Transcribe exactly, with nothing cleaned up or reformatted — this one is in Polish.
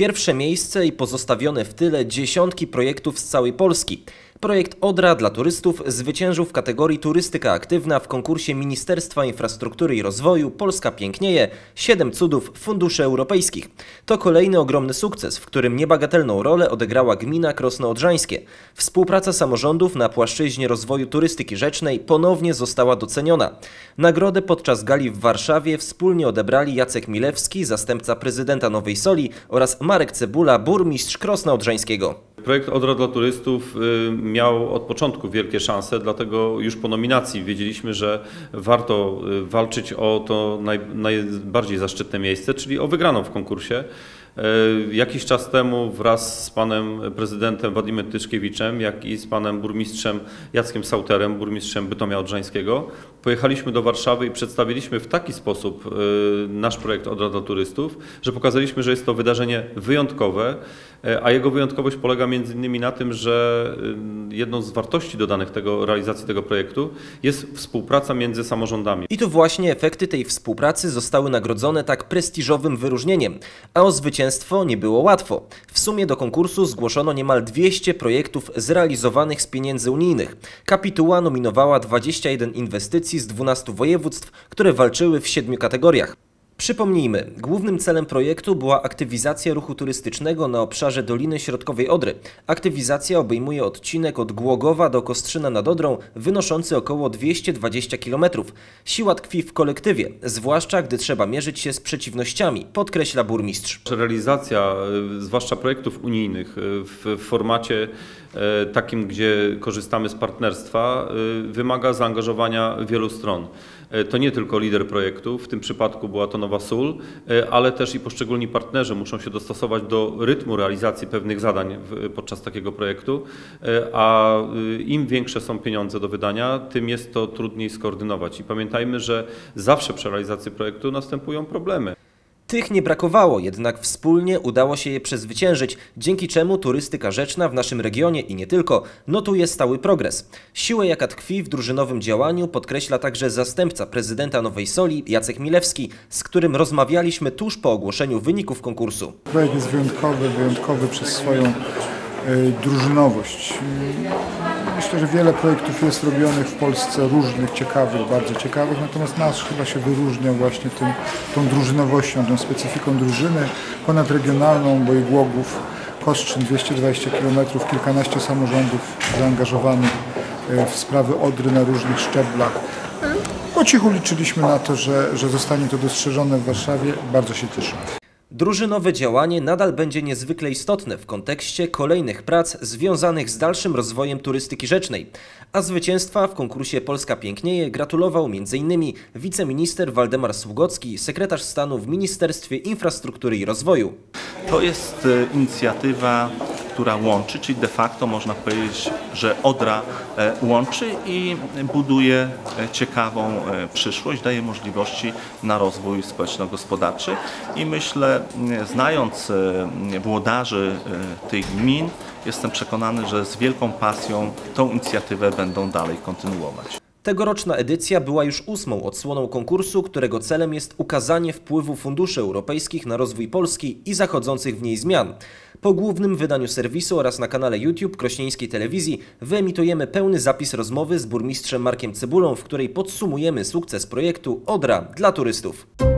Pierwsze miejsce i pozostawione w tyle dziesiątki projektów z całej Polski. Projekt Odra dla turystów zwyciężył w kategorii Turystyka Aktywna w konkursie Ministerstwa Infrastruktury i Rozwoju Polska Pięknieje – Siedem cudów funduszy europejskich. To kolejny ogromny sukces, w którym niebagatelną rolę odegrała gmina Krosno Odrzańskie. Współpraca samorządów na płaszczyźnie rozwoju turystyki rzecznej ponownie została doceniona. Nagrodę podczas gali w Warszawie wspólnie odebrali Jacek Milewski, zastępca prezydenta Nowej Soli, oraz Marek Cebula, burmistrz Krosna Odrzańskiego. Projekt Odra dla turystów miał od początku wielkie szanse, dlatego już po nominacji wiedzieliśmy, że warto walczyć o to naj, najbardziej zaszczytne miejsce, czyli o wygraną w konkursie. Jakiś czas temu wraz z panem prezydentem Władimir Tyczkiewiczem, jak i z panem burmistrzem Jackiem Sauterem, burmistrzem Bytomia Odrzańskiego, pojechaliśmy do Warszawy i przedstawiliśmy w taki sposób nasz projekt Odra dla turystów, że pokazaliśmy, że jest to wydarzenie wyjątkowe, a jego wyjątkowość polega między innymi na tym, że jedną z wartości dodanych tego, realizacji tego projektu jest współpraca między samorządami. I tu właśnie efekty tej współpracy zostały nagrodzone tak prestiżowym wyróżnieniem, a o zwycięstwo nie było łatwo. W sumie do konkursu zgłoszono niemal dwieście projektów zrealizowanych z pieniędzy unijnych. Kapituła nominowała dwadzieścia jeden inwestycji z dwunastu województw, które walczyły w siedmiu kategoriach. Przypomnijmy, głównym celem projektu była aktywizacja ruchu turystycznego na obszarze Doliny Środkowej Odry. Aktywizacja obejmuje odcinek od Głogowa do Kostrzyna nad Odrą, wynoszący około dwieście dwadzieścia kilometrów. Siła tkwi w kolektywie, zwłaszcza gdy trzeba mierzyć się z przeciwnościami, podkreśla burmistrz. Realizacja, zwłaszcza projektów unijnych w formacie takim, gdzie korzystamy z partnerstwa, wymaga zaangażowania wielu stron. To nie tylko lider projektu, w tym przypadku była to Nowa Sól, ale też i poszczególni partnerzy muszą się dostosować do rytmu realizacji pewnych zadań podczas takiego projektu, a im większe są pieniądze do wydania, tym jest to trudniej skoordynować. I pamiętajmy, że zawsze przy realizacji projektu następują problemy. Tych nie brakowało, jednak wspólnie udało się je przezwyciężyć, dzięki czemu turystyka rzeczna w naszym regionie i nie tylko notuje stały progres. Siłę, jaka tkwi w drużynowym działaniu, podkreśla także zastępca prezydenta Nowej Soli Jacek Milewski, z którym rozmawialiśmy tuż po ogłoszeniu wyników konkursu. Projekt jest wyjątkowy, wyjątkowy przez swoją y, drużynowość. Myślę, że wiele projektów jest robionych w Polsce, różnych, ciekawych, bardzo ciekawych, natomiast nasz chyba się wyróżniał właśnie tym, tą drużynowością, tą specyfiką drużyny ponadregionalną, bo i Głogów, Kostrzyn, dwieście dwadzieścia kilometrów, kilkanaście samorządów zaangażowanych w sprawy Odry na różnych szczeblach. Po cichu liczyliśmy na to, że, że zostanie to dostrzeżone w Warszawie. Bardzo się cieszę. Drużynowe działanie nadal będzie niezwykle istotne w kontekście kolejnych prac związanych z dalszym rozwojem turystyki rzecznej. A zwycięstwa w konkursie Polska Pięknieje gratulował między innymi wiceminister Waldemar Sługocki, sekretarz stanu w Ministerstwie Infrastruktury i Rozwoju. To jest inicjatywa, która łączy, czyli de facto można powiedzieć, że Odra łączy i buduje ciekawą przyszłość, daje możliwości na rozwój społeczno-gospodarczy i myślę, znając włodarzy tych gmin, jestem przekonany, że z wielką pasją tą inicjatywę będą dalej kontynuować. Tegoroczna edycja była już ósmą odsłoną konkursu, którego celem jest ukazanie wpływu funduszy europejskich na rozwój Polski i zachodzących w niej zmian. Po głównym wydaniu serwisu oraz na kanale YouTube Krośnieńskiej Telewizji wyemitujemy pełny zapis rozmowy z burmistrzem Markiem Cebulą, w której podsumujemy sukces projektu Odra dla turystów.